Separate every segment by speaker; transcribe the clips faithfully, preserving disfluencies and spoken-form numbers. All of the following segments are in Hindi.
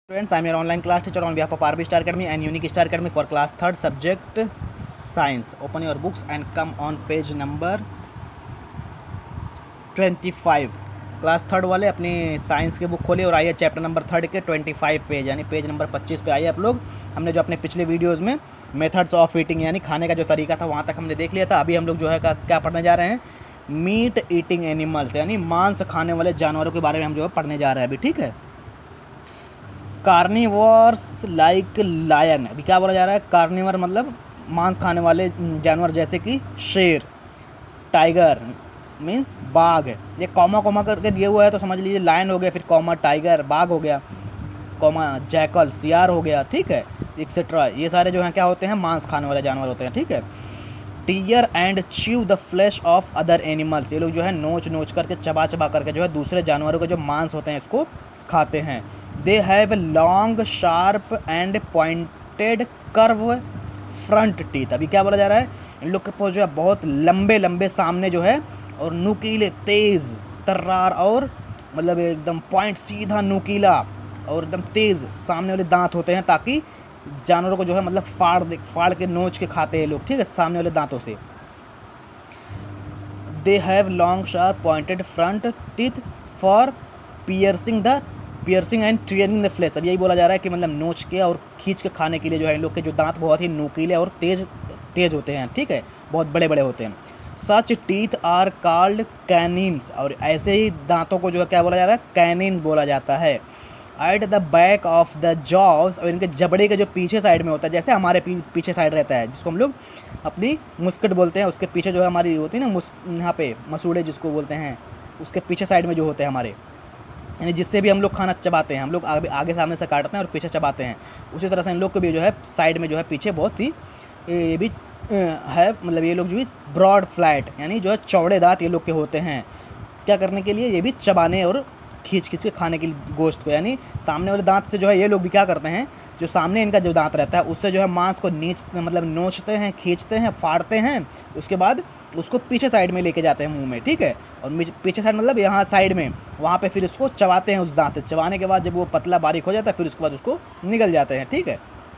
Speaker 1: Students, I'm your online class teacher on behalf of R B Star Academy and Unique Star Academy for class third subject science. Open your books and come on page number twenty-five. Class third वाले अपनी साइंस की बुक खोलिए और आइए चैप्टर नंबर थर्ड के पच्चीस पेज यानी पेज नंबर पच्चीस पे आइए आप लोग। हमने जो अपने पिछले वीडियोस में मेथड्स ऑफ ईटिंग यानी खाने का जो तरीका था वहाँ तक हमने देख लिया था। अभी हम लोग जो है क्या पढ़ने जा रहे हैं, मीट ईटिंग एनिमल्स यानी मांस खाने वाले जानवरों के बारे में हम जो है पढ़ने जा रहे हैं अभी। ठीक है, कार्निवर्स लाइक लायन। अभी क्या बोला जा रहा है, कार्निवर मतलब मांस खाने वाले जानवर जैसे कि शेर, टाइगर मीन्स बाघ। ये कॉमा कॉमा करके दिया हुआ है तो समझ लीजिए लायन हो गया, फिर कॉमा टाइगर बाघ हो गया, कॉमा जैकल सियार हो गया। ठीक है, एक्सेट्रा। ये सारे जो हैं क्या होते हैं, मांस खाने वाले जानवर होते हैं। ठीक है, tear and chew the flesh of other animals. ये लोग जो है नोच नोच करके चबा चबा करके जो है दूसरे जानवरों के जो मांस होते हैं इसको खाते हैं। They have long sharp and pointed curve front teeth. अभी क्या बोला जा रहा है, इन लोग के पास जो है बहुत लंबे लंबे सामने जो है और नुकीले तेज़ तर्रार और मतलब एकदम पॉइंट सीधा नुकीला और एकदम तेज़ सामने वाले दांत होते हैं ताकि जानवरों को जो है मतलब फाड़ दे फाड़ के नोच के खाते हैं लोग। ठीक है, सामने वाले दांतों से। They have long sharp pointed front teeth for piercing the piercing and tearing the flesh. अब यही बोला जा रहा है कि मतलब नोच के और खींच के खाने के लिए जो है इन लोग के जो दांत बहुत ही नुकीले और तेज तेज होते हैं। ठीक है, बहुत बड़े बड़े होते हैं। Such teeth are called canines. और ऐसे ही दांतों को जो है क्या बोला जा रहा है, कैनिन्स बोला जाता है। At the back of the jaws, और इनके जबड़े के जो पीछे साइड में होता है, जैसे हमारे पी, पीछे साइड रहता है जिसको हम लोग अपनी मुस्कट बोलते हैं, उसके पीछे जो है हमारी होती है ना मुस यहाँ पे मसूड़े जिसको बोलते हैं, उसके पीछे साइड में जो होते हैं हमारे, यानी जिससे भी हम लोग खाना चबाते हैं, हम लोग आगे आगे सामने से काटते हैं और पीछे चबाते हैं। उसी तरह से इन लोग को भी जो है साइड में जो है पीछे बहुत ही ये भी है, मतलब ये लोग जो भी ब्रॉड फ्लैट यानी जो है चौड़े दांत ये लोग के होते हैं। क्या करने के लिए, ये भी चबाने और खींच खींच के खाने के लिए गोश्त को। यानी सामने वाले दांत से जो है ये लोग भी क्या करते हैं, जो सामने इनका जो दांत रहता है उससे जो है मांस को नीच मतलब नोचते हैं, खींचते हैं, फाड़ते हैं, उसके बाद उसको पीछे साइड में लेके जाते हैं मुंह में। ठीक है, और पीछे साइड मतलब यहाँ साइड में, वहाँ पे फिर उसको चबाते हैं उस दांत से। चबाने के बाद जब वो पतला बारीक हो जाता है फिर उसके बाद उसको निगल जाते हैं। ठीक है,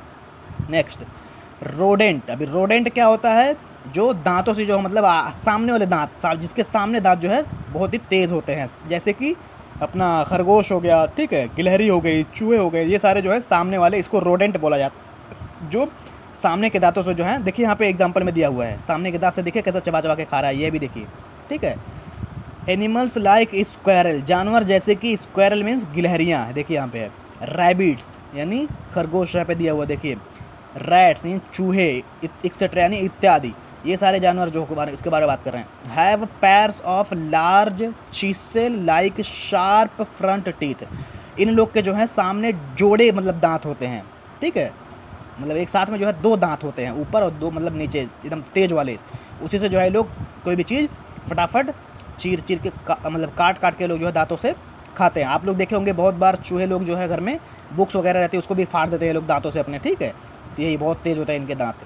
Speaker 1: नेक्स्ट रोडेंट। अभी रोडेंट क्या होता है, जो दांतों से जो मतलब सामने वाले दांत, जिसके सामने दांत जो है बहुत ही तेज़ होते हैं, जैसे कि अपना खरगोश हो गया, ठीक है, गिलहरी हो गई, चूहे हो गए, ये सारे जो है सामने वाले, इसको रोडेंट बोला जाता है। जो सामने के दांतों से जो है, देखिए यहाँ पे एग्जांपल में दिया हुआ है, सामने के दांत से देखिए कैसा चबा चबा के खा रहा है, ये भी देखिए। ठीक है, एनिमल्स लाइक स्क्वायरल। जानवर जैसे कि स्क्वायरल मीन्स गिलहरियाँ, देखिए यहाँ पे है। रैबिट्स यानी खरगोश यहाँ पे दिया हुआ देखिए। रैट्स यानी चूहे, एक्सेट्रा यानी इत्यादि, ये सारे जानवर जो इसके बारे में बात कर रहे हैं। Have pairs of large chisel like sharp front teeth. इन लोग के जो है सामने जोड़े मतलब दांत होते हैं। ठीक है, मतलब एक साथ में जो है दो दांत होते हैं, ऊपर और दो मतलब नीचे एकदम तेज वाले। उसी से जो है लोग कोई भी चीज़ फटाफट चीर चीर के का, मतलब काट काट के लोग जो है दांतों से खाते हैं। आप लोग देखे होंगे बहुत बार चूहे लोग जो है घर में बुक्स वगैरह रहती है उसको भी फाड़ देते हैं लोग दांतों से अपने। ठीक है, तो यही बहुत तेज़ होता है इनके दांत।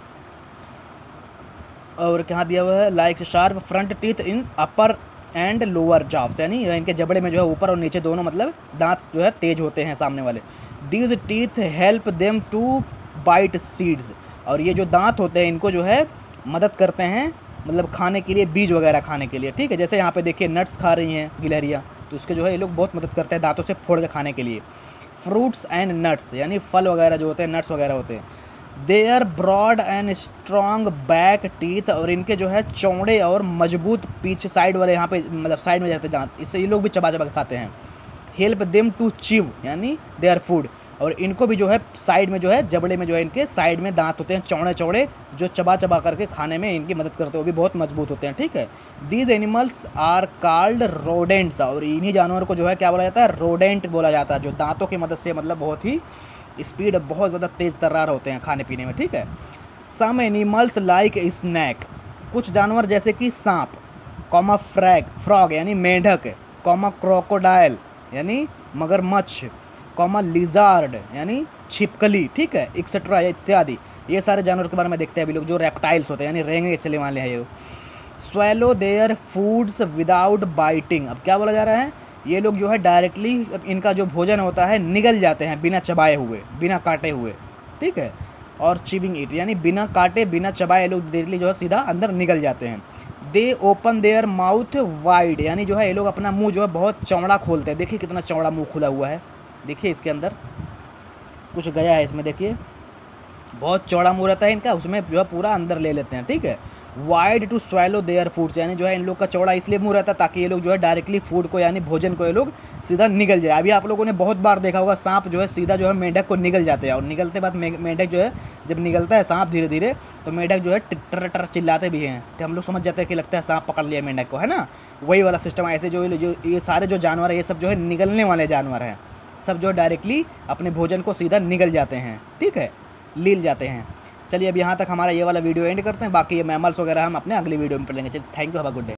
Speaker 1: और क्या दिया हुआ है, like sharp front teeth in upper and lower jaws, यानी इनके जबड़े में जो है ऊपर और नीचे दोनों मतलब दांत जो है तेज होते हैं सामने वाले। These teeth help them to bite seeds. और ये जो दांत होते हैं इनको जो है मदद करते हैं मतलब खाने के लिए, बीज वगैरह खाने के लिए। ठीक है, जैसे यहाँ पे देखिए नट्स खा रही हैं गिलहरियाँ, तो उसके जो है ये लोग बहुत मदद करते हैं दांतों से फोड़ के खाने के लिए। फ्रूट्स एंड नट्स यानी फल वगैरह जो होते हैं, नट्स वगैरह होते हैं। They are broad and strong back teeth. और इनके जो है चौड़े और मजबूत पीछे साइड वाले यहाँ पे मतलब साइड में जाते दांत, इससे ये लोग भी चबा चबा के खाते हैं। हेल्प देम टू चिव यानी दे आर फूड। और इनको भी जो है साइड में जो है जबड़े में जो है इनके साइड में दांत होते हैं चौड़े चौड़े, जो चबा चबा करके खाने में इनकी मदद करते हैं, वो भी बहुत मजबूत होते हैं। ठीक है, these animals are called rodents. और इन्हीं जानवरों को जो है क्या बोला जाता है, रोडेंट बोला जाता है, जो दांतों की मदद से मतलब बहुत ही स्पीड बहुत ज़्यादा तेज़ तर्रार होते हैं खाने पीने में। ठीक है, सम एनिमल्स लाइक स्नैक। कुछ जानवर जैसे कि सांप, कॉमा फ्रैग फ्रॉग यानी मेंढक, कॉमा क्रोकोडाइल यानी मगरमच्छ, कॉमा लिजार्ड यानी छिपकली। ठीक है, एक्सेट्रा इत्यादि, ये सारे जानवर के बारे में देखते हैं अभी लोग, जो रेप्टाइल्स होते हैं यानी रेंगने चले वाले हैं ये। Swallow their foods without biting. अब क्या बोला जा रहा है, ये लोग जो है डायरेक्टली इनका जो भोजन होता है निगल जाते हैं बिना चबाए हुए, बिना काटे हुए, ठीक है। और चिविंग इट यानी बिना काटे बिना चबाए ये लोग डायरेक्टली जो है सीधा अंदर निगल जाते हैं। They open their mouth wide यानी जो है ये लोग अपना मुंह जो है बहुत चौड़ा खोलते हैं। देखिए कितना चौड़ा मुंह खुला हुआ है, देखिए इसके अंदर कुछ गया है इसमें, देखिए बहुत चौड़ा मुंह रहता है इनका, उसमें जो है पूरा अंदर ले लेते हैं, ठीक है। Wide to swallow their foods यानी जो है इन लोग का चौड़ा इसलिए मुंह रहता है ताकि ये लोग जो है डायरेक्टली फूड को यानी भोजन को ये लोग सीधा निगल जाए। अभी आप लोगों ने बहुत बार देखा होगा सांप जो है सीधा जो है मेंढक को निगल जाते हैं, और निगलते बाद मेंढक जो है जब निगलता है सांप धीरे धीरे तो मेंढक जो है टर टर चिल्लाते भी हैं, तो हम लोग समझ जाते हैं कि लगता है सांप पकड़ लिया मेंढक को, है ना। वही वाला सिस्टम ऐसे जो जो ये सारे जो जानवर है ये सब जो है निगलने वाले जानवर हैं, सब जो डायरेक्टली अपने भोजन को सीधा निगल जाते हैं, ठीक है, लील जाते हैं। चलिए अब यहाँ तक हमारा ये वाला वीडियो एंड करते हैं, बाकी ये मैमल्स वगैरह हम अपने अगली वीडियो में पढ़ेंगे। चलिए thank you, have a good day.